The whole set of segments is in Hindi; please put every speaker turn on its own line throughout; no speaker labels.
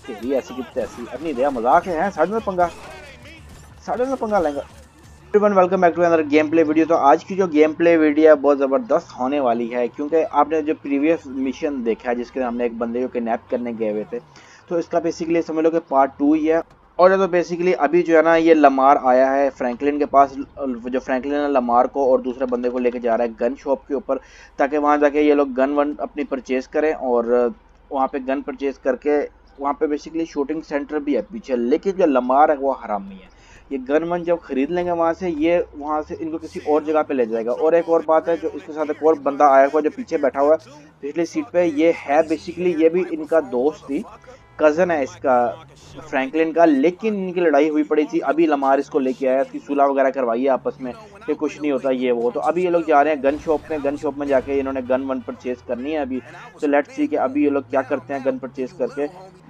तेरी ऐसी की तैसी अपनी दया मजाक है साढ़े में पंगा लेंगे। Everyone welcome back to another gameplay video. तो आज की जो गेम प्ले वीडियो है बहुत ज़बरदस्त होने वाली है, क्योंकि आपने जो प्रीवियस मिशन देखा है जिसके हमने एक बंदे को किडनैप करने गए हुए थे, तो इसका बेसिकली समझ लो कि पार्ट 2 ही है। और ये तो बेसिकली अभी जो है ना ये लमार आया है फ्रैंकलिन के पास, जो फ्रैंकलिन है लमार को और दूसरे बंदे को लेके जा रहा है गन शॉप के ऊपर, ताकि वहाँ जाके ये लोग गन वन अपनी परचेज करें और वहाँ पे गन परचेज करके वहाँ पे बेसिकली शूटिंग सेंटर भी है पीछे। लेकिन जो लमार है वो हरामी है, ये गन वन जब खरीद लेंगे वहाँ से, ये वहाँ से इनको किसी और जगह पे ले जाएगा। और एक और बात है, जो इसके साथ एक और बंदा आया हुआ जो पीछे बैठा हुआ है पिछली सीट पे, ये है बेसिकली ये भी इनका दोस्त थी, कजन है इसका फ्रैंकलिन का। लेकिन इनकी लड़ाई हुई पड़ी थी, अभी लमार इसको लेके आया, इसकी सुलह वगैरह करवाई है आपस में कि कुछ नहीं होता ये वो। तो अभी ये लोग जा रहे हैं गन शॉप में जाके इन्होंने गन वन परचेज करनी है अभी। तो लेट्स सी कि अभी ये लोग क्या करते हैं गन परचेज करके।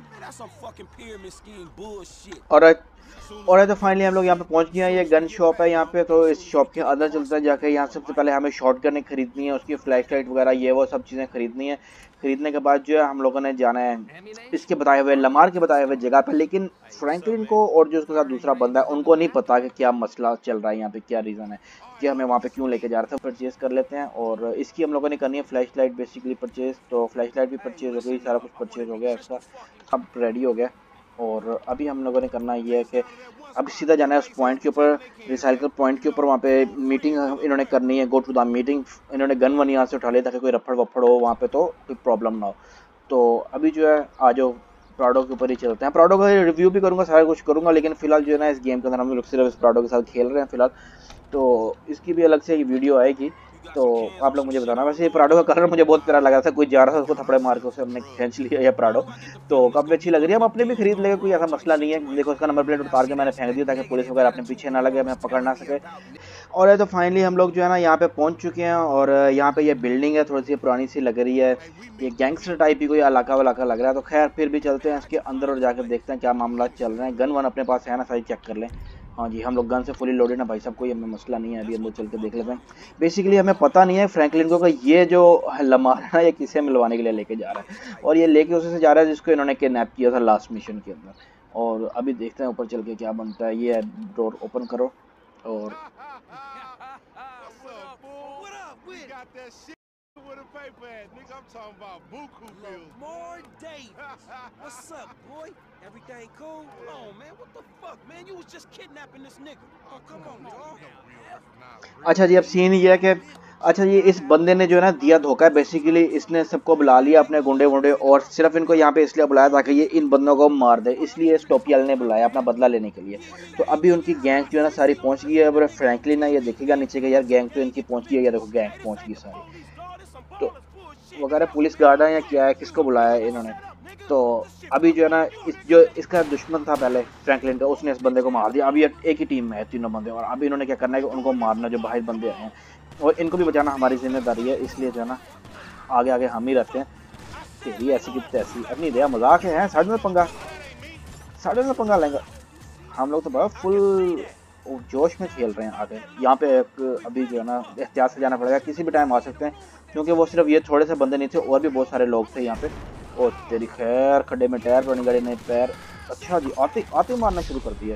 और तो फाइनली हम लोग यहाँ पे पहुंच गए हैं, ये गन शॉप है यहाँ पे। तो इस शॉप के अंदर चलते हैं जाके। यहाँ सबसे पहले हमें शॉट गन खरीदनी है, उसकी फ्लैश लाइट वगैरह ये वो सब चीज़ें खरीदनी है। खरीदने के बाद जो है हम लोगों ने जाना है इसके बताए हुए लमार के बताए हुए जगह पे। लेकिन फ्रैंकलिन को और जो उसके साथ दूसरा बंदा है उनको नहीं पता कि क्या मसला चल रहा है यहाँ पे, क्या रीज़न है कि हमें वहाँ पे क्यों लेके जा रहे थे। परचेज कर लेते हैं और इसकी हम लोगों ने करनी है फ्लैश लाइट बेसिकली परचेज। तो फ्लैश लाइट भी परचेज हो गई, सारा कुछ परचेज हो गया इसका, सब रेडी हो गया। और अभी हम लोगों ने करना ये है कि अब सीधा जाना है उस पॉइंट के ऊपर, रिसाइकल पॉइंट के ऊपर। वहाँ पे मीटिंग इन्होंने करनी है, गो टू द मीटिंग। इन्होंने गन वन यहाँ से उठा लिया ताकि कोई रफड़ वफड़ हो वहाँ पे तो कोई प्रॉब्लम ना हो। तो अभी जो है आ जाओ प्राडो के ऊपर ही चलते हैं। प्राडो का रिव्यू भी करूँगा, सारा कुछ करूँगा, लेकिन फिलहाल जो है ना इस गेम के अंदर हम लोग सिर्फ इस प्राडो के साथ खेल रहे हैं फिलहाल। तो इसकी भी अलग से एक वीडियो आएगी, तो आप लोग मुझे बताना। वैसे ये प्राडो का कलर मुझे बहुत प्यारा लगा था, कोई जा रहा था उसको थपड़े मार के उसे हमने खींच लिया ये प्राडो। तो काफ़ी अच्छी लग रही है, हम अपने भी खरीद लेंगे, कोई ऐसा मसला नहीं है। देखो उसका नंबर प्लेट उतार के मैंने फेंक दिया ताकि पुलिस वगैरह अपने पीछे ना लगे, हमें पकड़ ना सके। और ये तो फाइनली हम लोग जो है ना यहाँ पे पहुँच चुके हैं। और यहाँ पे ये बिल्डिंग है, थोड़ी सी पुरानी सी लग रही है, ये गैंगस्टर टाइप ही कोई इलाका वालाका लग रहा है। तो खैर फिर भी चलते हैं इसके अंदर और जाकर देखते हैं क्या मामला चल रहे हैं। गन वन अपने पास है ना, सारी चेक कर लें। हाँ जी, हम लोग गन से फुली लोडेड ना भाई साहब, कोई हमें मसला नहीं है। अभी अंदर चल के देख लेते हैं। बेसिकली हमें पता नहीं है फ्रैंकलिन को कि ये जो लमार है ना ये किसे मिलवाने के लिए लेके जा रहा है, और ये लेके उसे से जा रहा है जिसको इन्होंने किडनैप किया था लास्ट मिशन के अंदर। और अभी देखते हैं ऊपर चल के क्या बनता है। ये डोर ओपन करो और अच्छा जी, अब सीन ये है कि अच्छा ये इस बंदे ने जो है ना दिया धोखा है। बेसिकली इसने सबको बुला लिया अपने गुंडे वुंडे, और सिर्फ इनको यहाँ पे इसलिए बुलाया ताकि ये इन बंदों को मार दे, इसलिए इस टोपियाल ने बुलाया अपना बदला लेने के लिए। तो अभी उनकी गैंग जो है ना सारी पहुंच गई है। अब फ्रैंकलिन है, ये देखेगा नीचे का यार गैंग तो इनकी पहुंच गई है, या देखो गैंग पहुंच गई सारी। तो वगैरह पुलिस गार्ड है या क्या है, किसको बुलाया है इन्होंने। तो अभी जो है ना जो इसका दुश्मन था पहले फ्रैंकलिन का, उसने इस बंदे को मार दिया। अभी एक ही टीम में है तीनों बंदे, और अभी इन्होंने क्या करना है कि उनको मारना, जो बाहर बंदे आए हैं, और इनको भी बचाना हमारी जिम्मेदारी है। इसलिए जो है ना आगे आगे हम ही रहते हैं। तेरी ऐसी की तैसी अपनी दया मजाक है, साढ़े में पंगा लेंगे। हम लोग तो बड़ा फुल जोश में खेल रहे हैं। आगे यहाँ पे एक अभी जो है ना एहतियात से जाना पड़ेगा, किसी भी टाइम आ सकते हैं, क्योंकि वो सिर्फ ये थोड़े से बंदे नहीं थे, और भी बहुत सारे लोग थे यहाँ पे। और तेरी खैर खड्डे में टायर, पुरानी गाड़ी में पैर। अच्छा जी, आते आते मारना शुरू कर दिया।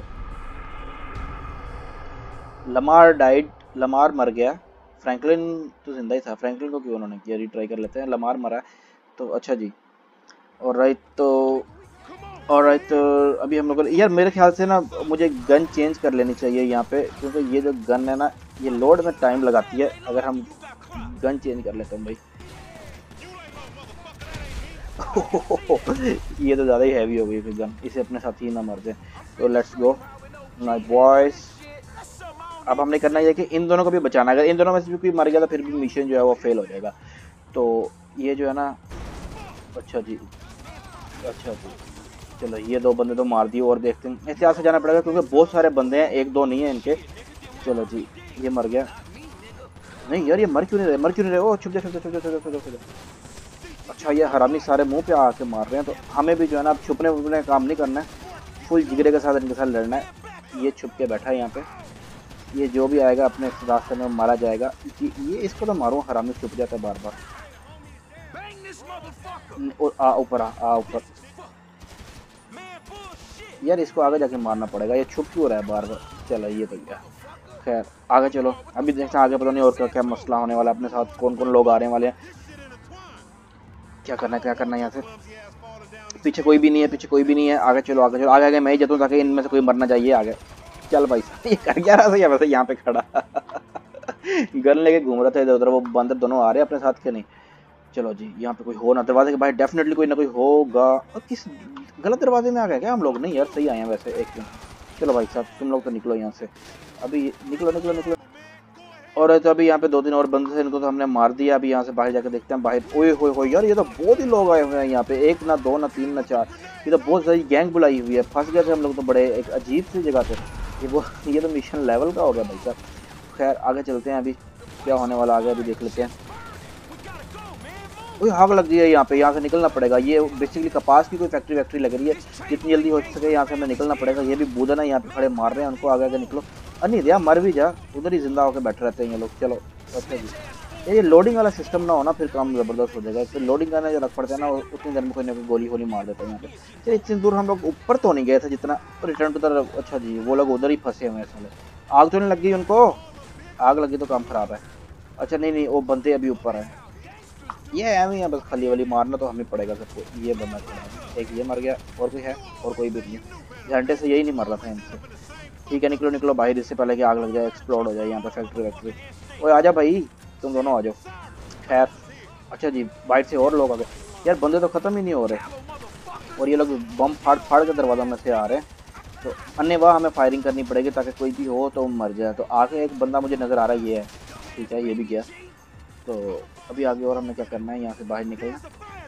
लमार डाइड, लमार मर गया। फ्रैंकलिन तो जिंदा ही था, फ्रैंकलिन को क्यों उन्होंने किया, रिट्राई कर लेते हैं। लमार मरा तो अच्छा जी। और राइट तो अभी हम लोग यार मेरे ख्याल से ना मुझे गन चेंज कर लेनी चाहिए यहाँ पे, क्योंकि ये जो गन है ना ये लोड में टाइम लगाती है। अगर हम गन चेंज कर लेते हैं भाई ये तो ज़्यादा ही हैवी हो गई फिर गन, इसे अपने साथ ही ना मर जाए। तो लेट्स गो माय बॉयज। अब हमने करना है कि इन दोनों को भी बचाना है। अगर इन दोनों में से भी कोई मर गया तो फिर भी मिशन जो है वो फेल हो जाएगा। तो ये जो है ना, अच्छा जी, चलो ये दो बंदे तो मार दिए, और देखते हैं एहतियात से जाना पड़ेगा क्योंकि बहुत सारे बंदे हैं, एक दो नहीं है इनके। चलो जी, ये मर गया। नहीं यार ये मर क्यों नहीं रहे। ओ छुप जा। अच्छा ये हरामी सारे मुंह पे आके मार रहे हैं, तो हमें भी जो है ना अब छुपने वुपने का काम नहीं करना है, फुल जिगरे के साथ इनके साथ लड़ना है। ये छुप के बैठा है यहाँ पे, ये जो भी आएगा अपने रास्ते में मारा जाएगा। ये इसको तो मारूँ, हरामी छुप जाता है बार बार। ऊपर आ ऊपर। यार इसको आगे जाके मारना पड़ेगा, ये छुप क्यों रहा है बार बार। चलो ये तो गया, खैर आगे चलो। अभी देखते हैं आगे, पता नहीं और क्या क्या मसला होने वाला है, अपने साथ कौन कौन लोग आने वाले हैं, क्या करना है क्या करना है यहाँ से। पीछे कोई भी नहीं है, पीछे कोई भी नहीं है, आगे चलो आगे चलो, आगे आगे मैं ही जाता हूँ ताकि इनमें से कोई मरना चाहिए। आगे चल भाई ये कर क्या रहा था वैसे यहाँ पे खड़ा गन लेके घूम रहा था इधर उधर, वो बंदर दोनों आ रहे हैं अपने साथ के नहीं। चलो जी यहाँ पे कोई हो ना, दरवाजे के बाहर डेफिनेटली कोई ना कोई होगा। और किस गलत दरवाजे में आ गए क्या हम लोग? नहीं यार सही आए हैं वैसे, एक मिनट। चलो भाई साहब तुम लोग तो निकलो यहाँ से, अभी निकलो निकलो निकलो। और तो अभी यहाँ पे 2-3 और बंदे थे, इनको तो हमने मार दिया। अभी यहाँ से बाहर जाकर देखते हैं बाहर। ओए होए होए यार, ये तो बहुत ही लोग आए हुए हैं यहाँ पे, एक ना दो ना तीन ना चार, ये तो बहुत सारी गैंग बुलाई हुई है। फंस गए थे हम लोग तो बड़े एक अजीब सी जगह पे। ये तो मिशन लेवल का हो गया भाई साहब। खैर आगे चलते हैं, अभी क्या होने वाला आगे अभी देख लेते हैं। कोई आग लग गई है यहाँ पे, यहाँ से निकलना पड़ेगा। ये बेसिकली कपास की कोई फैक्ट्री वैक्ट्री लग रही है, जितनी जल्दी हो सके यहाँ से हमें निकलना पड़ेगा। ये भी बूदन है यहाँ पे खड़े मार रहे हैं उनको, आगे आगे निकलो। नहीं दिया मर भी जा, उधर ही जिंदा होकर बैठे रहते हैं ये लोग। चलो अच्छा जी, ये लोडिंग वाला सिस्टम ना होना फिर काम ज़बरदस्त हो जाएगा। फिर लोडिंग करने जो रख पड़ता है ना, उतनी देर में कोई ना कोई गोली होली मार देता है यहाँ पे। चलिए इतनी दूर हम लोग ऊपर तो नहीं गए थे जितना, रिटर्न टू द। अच्छा जी वो लोग उधर ही फंसे हुए हैं साले। आग तो नहीं लग गई उनको? आग लगी तो काम खराब है। अच्छा नहीं नहीं वो बंदे अभी ऊपर है, ये एम है बस, खाली वाली मारना तो हमें पड़ेगा सबको। ये बंदा खड़ा है, एक ये मर गया, और कोई है? और कोई भी नहीं है, घंटे से यही नहीं मर रहा था इनसे। ठीक है निकलो निकलो बाहर, इससे पहले कि आग लग जाए, एक्सप्लोड हो जाए यहाँ पर फैक्ट्री वैक्ट्री। ओए आजा भाई, तुम दोनों आ जाओ। खैर अच्छा जी बाहर से और लोग आ गए यार, बंदे तो ख़त्म ही नहीं हो रहे। और ये लोग बम फाड़ फाड़ के दरवाज़ा में से आ रहे हैं, तो अन्य वाह हमें फायरिंग करनी पड़ेगी ताकि कोई भी हो तो मर जाए। तो आगे एक बंदा मुझे नज़र आ रहा है, ये है। ठीक है ये भी गया। तो अभी आगे और हमें क्या करना है, यहाँ से बाहर निकलना।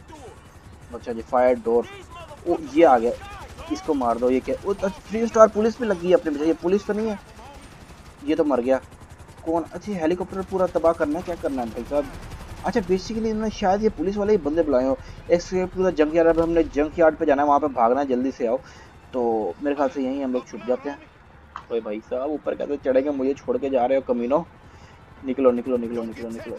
अच्छा जी फायर डोर, ओ ये आ गया, इसको मार दो। ये क्या, वो 3 स्टार पुलिस भी लगी है अपने पीछे। ये पुलिस तो नहीं है, ये तो मर गया। कौन? अच्छा हेलीकॉप्टर पूरा तबाह करना है, क्या करना है भाई साहब? अच्छा बेसिकली इन्होंने शायद ये पुलिस वाले ही बंदे बुलाए हो। इसके पूरा जंक यार्ड, हमने जंक यार्ड पे जाना है, वहाँ पे भागना है, जल्दी से आओ। तो मेरे ख्याल से यहीं हम लोग छुप जाते हैं। ओए भाई साहब ऊपर कैसे चढ़ेंगे, मुझे छोड़ के जा रहे हो कमीनो? निकलो निकलो निकलो निकलो निकलो।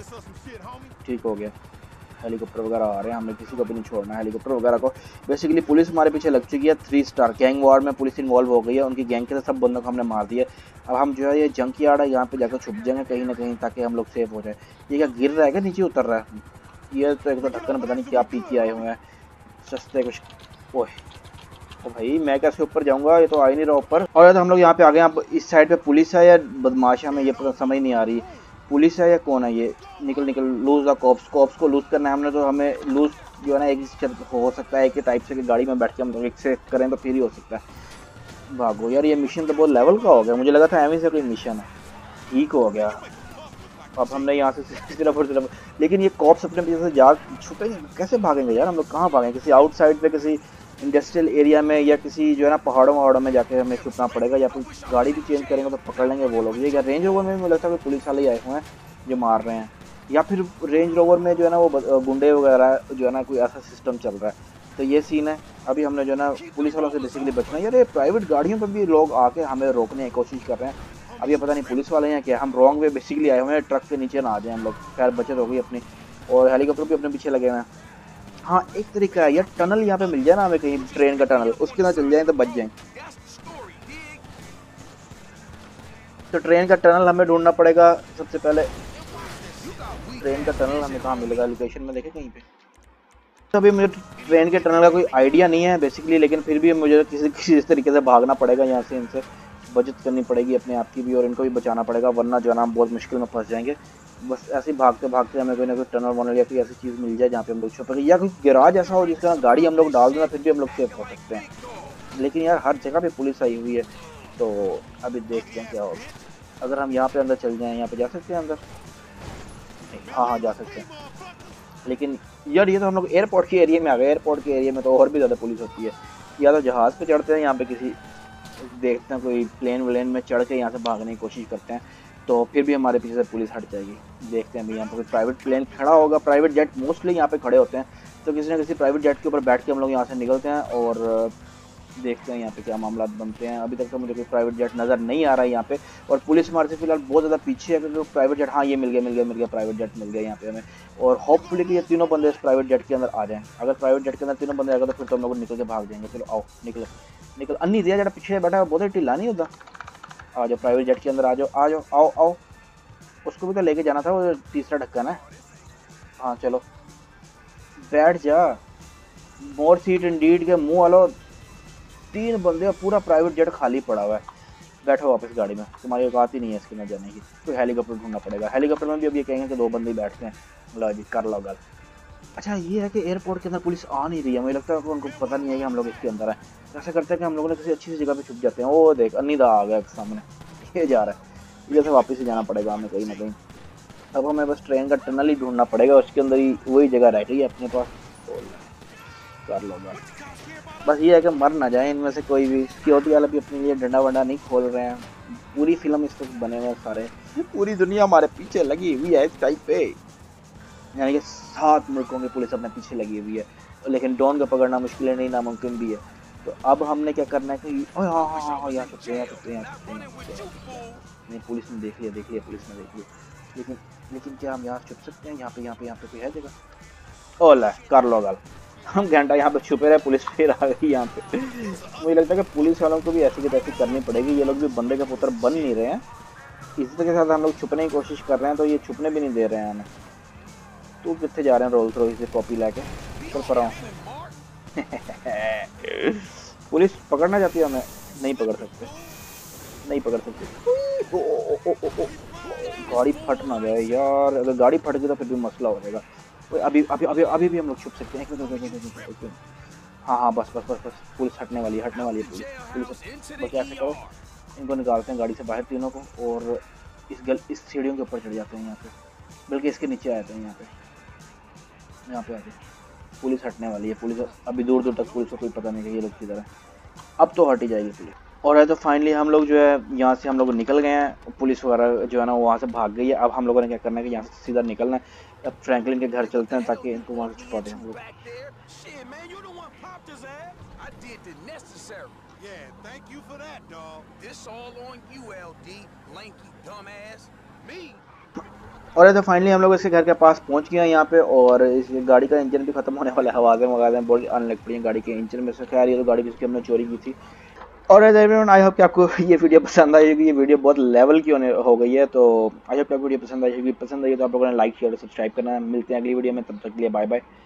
ठीक हो गया, हेलीकॉप्टर वगैरह आ रहे हैं, हमने किसी को भी नहीं छोड़ना है हेलीकॉप्टर वगैरह को। बेसिकली पुलिस हमारे पीछे लग चुकी है। 3 स्टार गैंग वॉर में पुलिस इन्वॉल्व हो गई है, उनकी गैंग के सब बंदों को हमने मार दिया। अब हम जो है ये जंक यार्ड है, यहाँ पे जाकर छुप जाएंगे कहीं ना कहीं ताकि हम लोग सेफ हो जाए। ये क्या गिर रहा है क्या, नीचे उतर रहा है? ये तो एक तो ढक्कन पता नहीं क्या पी के आए हुए हैं सस्ते कुछ। ओह तो भाई मैं कैसे ऊपर जाऊंगा, ये तो आ ही नहीं रहा ऊपर। और यार हम लोग यहाँ पे आ गए। अब इस साइड पे पुलिस है या बदमाश है, हमें ये पता समझ नहीं आ रही, पुलिस है या कौन है ये। निकल निकल, लूज द कॉप्स, कॉप्स को लूज करना है हमने। तो हमें लूज जो है ना एक हो सकता है एक ही टाइप से कि गाड़ी में बैठ के हम लोग एक से करें तो फिर ही हो सकता है। भागो यार, ये मिशन तो बहुत लेवल का हो गया, मुझे लगा था एम से कोई मिशन है। ठीक हो गया, अब हमने यहाँ से सिर्फ और सिर्फ, लेकिन ये कॉप्स अपने पीछे से जा छुपे कैसे भागेंगे यार? हम लोग कहाँ भागेंगे? किसी आउटसाइड पे, किसी इंडस्ट्रियल एरिया में, या किसी जो है ना पहाड़ों वहाड़ों में जाके हमें छुपना पड़ेगा, या फिर गाड़ी भी चेंज करेंगे तो पकड़ लेंगे वो लोग। ये क्या रेंज रोवर में भी मुझे लगता है पुलिस वाले ही आए हुए हैं जो मार रहे हैं, या फिर रेंज रोवर में जो है ना वो गुंडे वगैरह जो है ना कोई ऐसा सिस्टम चल रहा है। तो ये सीन है। अभी हमने जो है ना पुलिस वालों से बेसिकली बचना है। यार ये प्राइवेट गाड़ियों पर भी लोग आके हमें रोकने की कोशिश कर रहे हैं। अब ये पता नहीं पुलिस वाले हैं क्या, हम रॉन्ग वे बेसिकली आए हुए हैं, ट्रक के नीचे ना आ जाए हम लोग। खैर बचत हो गई अपनी, और हेलीकॉप्टर भी अपने पीछे लगे हुए हैं। हाँ एक तरीका है यार, टनल यहाँ पे मिल जाए ना हमें कहीं, ट्रेन का टनल, उसके अंदर चल जाए तो बच जाए। तो ट्रेन का टनल हमें ढूंढना पड़ेगा सबसे पहले। ट्रेन का टनल हमें कहाँ मिलेगा, लोकेशन में देखे कहीं पे? तो अभी मुझे ट्रेन के टनल का कोई आइडिया नहीं है बेसिकली, लेकिन फिर भी मुझे किसी तरीके से भागना पड़ेगा यहाँ से। इनसे बचत करनी पड़ेगी अपने आप की भी, और इनको भी बचाना पड़ेगा, वरना जो है ना हम बहुत मुश्किल में फंस जाएंगे। बस ऐसे ही भागते भागते हमें कोई ना कोई टनल वनल या कोई ऐसी चीज़ मिल जाए जहाँ पे हम लोग छुपेंगे, या कोई गैराज ऐसा हो जिसका गाड़ी हम लोग डाल देना, फिर भी हम लोग सेफ हो सकते हैं। लेकिन यार हर जगह पे पुलिस आई हुई है, तो अभी देखते हैं क्या होगा। अगर हम यहाँ पे अंदर चल जाएँ, यहाँ पे जा सकते हैं अंदर? हाँ हाँ जा सकते हैं। लेकिन यार ये तो हम लोग एयरपोर्ट के एरिया में आ गए। एयरपोर्ट के एरिया में तो और भी ज़्यादा पुलिस होती है। या तो जहाज़ पे चढ़ते हैं यहाँ पे किसी, देखते हैं कोई प्लेन व्लेन में चढ़ के यहाँ से भागने की कोशिश करते हैं, तो फिर भी हमारे पीछे से पुलिस हट जाएगी। देखते हैं अभी यहाँ पे कोई प्राइवेट प्लेन खड़ा होगा, प्राइवेट जेट मोस्टली यहाँ पे खड़े होते हैं, तो किसी न किसी प्राइवेट जेट के ऊपर बैठ के हम लोग यहाँ से निकलते हैं और देखते हैं यहाँ पे क्या मामला बनते हैं। अभी तक तो मुझे कोई प्राइवेट जेट नज़र नहीं आ रहा है यहाँ पे, और पुलिस हमारे से फिलहाल बहुत ज़्यादा पीछे है क्योंकि प्राइवेट जेट, हाँ ये मिल गया प्राइवेट जेट मिल गया यहाँ पे हमें। और होपफुली कि ये तीनों बंदे इस प्राइवेट जेट के अंदर आ जाएं। अगर प्राइवेट जेट के अंदर तीनों बंदे आ गए तो फिर तो हम लोग निकल के भाग जाएंगे। चलो आओ निकलो। निकल। अन्नी दिया जरा पीछे बैठा बहुत ही ढीला नहीं होता। आ जाओ प्राइवेट जेट के अंदर आ जाओ, आ जाओ, आओ आओ। उसको भी तो लेके जाना था, वो तीसरा ढक्कन है। हाँ चलो बैठ जा। मोर सीट इंडीड के मुंह वालों, 3 बंदे, पूरा प्राइवेट जेट खाली पड़ा हुआ है। बैठो वापस गाड़ी में, तुम्हारी औकात ही नहीं है इसके में जाने की। तो हेलीकॉप्टर ढूंढना पड़ेगा। हेलीकॉप्टर में भी अब ये कहेंगे कि 2 बंदे ही बैठते हैं। लो जी कर लो गल। अच्छा ये है कि एयरपोर्ट के अंदर पुलिस आ नहीं रही है, मुझे लगता है कि उनको पता नहीं है कि हम लोग इसके अंदर हैं। ऐसा करते हैं कि हम लोगों ने किसी अच्छी सी जगह पे छुप जाते हैं। वो देख अन्नीदा आ गया सामने, ये जा रहा है। इधर से वापस ही जाना पड़ेगा हमें कहीं ना कहीं। अब हमें बस ट्रेन का टनल ही ढूंढना पड़ेगा, उसके अंदर ही वही जगह रह गई है अपने पास। कर लो गल। बस ये है कि मर ना जाए इनमें से कोई भी। सिक्योरिटी वाले भी अपने लिए डंडा वंडा नहीं खोल रहे हैं। पूरी फिल्म इस वक्त बने हुए हैं सारे, पूरी दुनिया हमारे पीछे लगी हुई है इस टाइप पे। यानी कि 7 मुल्कों की पुलिस अपने पीछे लगी हुई है, लेकिन डॉन को पकड़ना मुश्किल है, नहीं नामुमकिन भी है। तो अब हमने क्या करना है कि हाँ हाँ हाँ हाँ यहाँ छुपते हैं, यहाँ छुपते हैं, यहाँ छुपते हैं। नहीं पुलिस ने देख लिया, देख लिया पुलिस ने देख लिया। लेकिन लेकिन क्या हम यहाँ छुप सकते हैं? यहाँ पे कोई है जगह? ओला कर लो गल। हम घंटा यहाँ पे छुपे रहे, पुलिस फिर आ गई यहाँ पे। मुझे लगता है कि पुलिस वालों को भी ऐसी की तैसी करनी पड़ेगी। ये लोग भी बंदे के पुत्र बन नहीं रहे हैं। इसी तरह के साथ हम लोग छुपने की कोशिश कर रहे हैं, तो ये छुपने भी नहीं दे रहे हैं हमें। तू कितने जा रहे हैं रोल्स रॉयस से कॉपी लेके? चल पर आऊँ। पुलिस पकड़ना चाहती है हमें, नहीं पकड़ सकते, नहीं पकड़ सकते। ओ, ओ, ओ, ओ, ओ, ओ, गाड़ी फट ना जाए यार, अगर गाड़ी फट गई तो फिर भी मसला हो जाएगा। अभी अभी अभी अभी भी हम लोग छुप सकते हैं। एक मिनट। हाँ हाँ बस बस बस बस, पुलिस हटने वाली है, हटने वाली है पुलिस। पुलिस बस ऐसे करो, इनको निकालते हैं गाड़ी से बाहर तीनों को, और इस सीढ़ियों के ऊपर चढ़ जाते हैं यहाँ पे, बल्कि इसके नीचे आते हैं यहाँ पे आते हैं। पुलिस हटने वाली है, पुलिस अभी दूर दूर तक पुलिस को कोई पता नहीं कि ये लोग किधर है। अब तो हट ही जाएगी पुलिस। और है तो फाइनली हम लोग जो है यहाँ से हम लोग निकल गए हैं। पुलिस वगैरह जो है ना वो वहाँ से भाग गई है। अब हम लोगों ने क्या करना है कि यहाँ से सीधा निकलना है। अब फ्रैंकलिन के घर चलते हैं ताकि इनको वहाँ से छुपा दें हम लोग। और है तो फाइनली हम लोग इसके घर के पास पहुँच गए हैं यहाँ पे। और इस गाड़ी का इंजन भी खत्म होने वाला है, आवाज़ें वगैरह बहुत आने लग पड़ी हैं गाड़ी के इंजन में से। खैर ये तो गाड़ी जिसकी हमने चोरी की थी। और एवरीवन आई होप कि आपको ये वीडियो पसंद आई होगी। ये वीडियो बहुत लेवल की हो गई है, तो आई होप कि आपको वीडियो पसंद आई होगी। पसंद आई तो आप लोगों ने लाइक शेयर और सब्सक्राइब करना। मिलते हैं अगली वीडियो में, तब तक के लिए बाय बाय।